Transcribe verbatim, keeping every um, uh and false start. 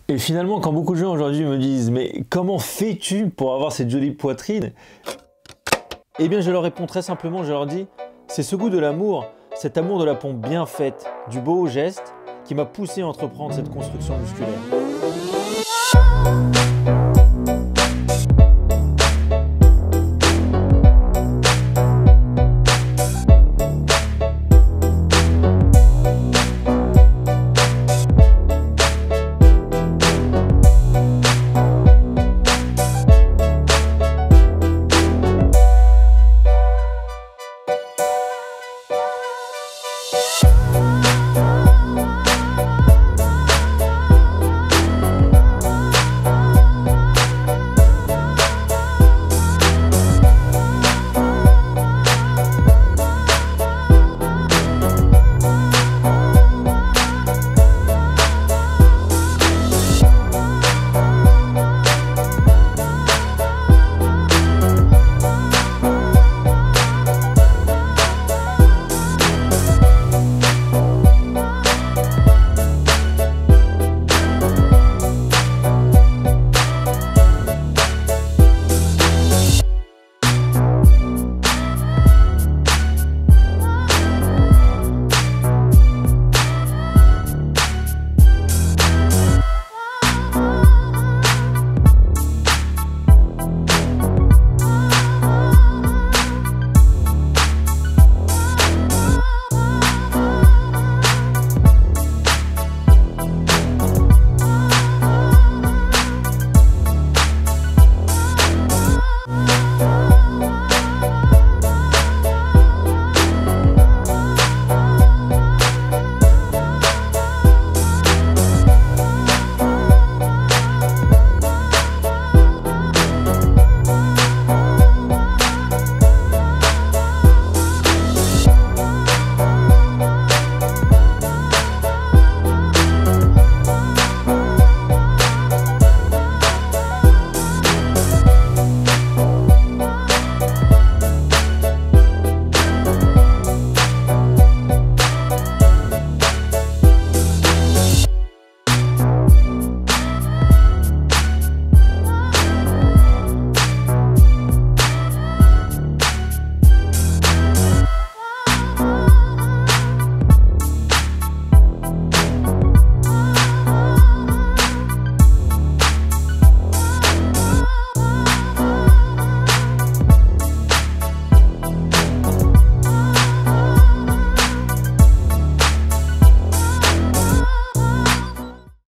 Et finalement, quand beaucoup de gens aujourd'hui me disent « Mais comment fais-tu pour avoir cette jolie poitrine ?» Eh bien, je leur réponds très simplement, je leur dis « C'est ce goût de l'amour, cet amour de la pompe bien faite, du beau geste, qui m'a poussé à entreprendre cette construction musculaire. »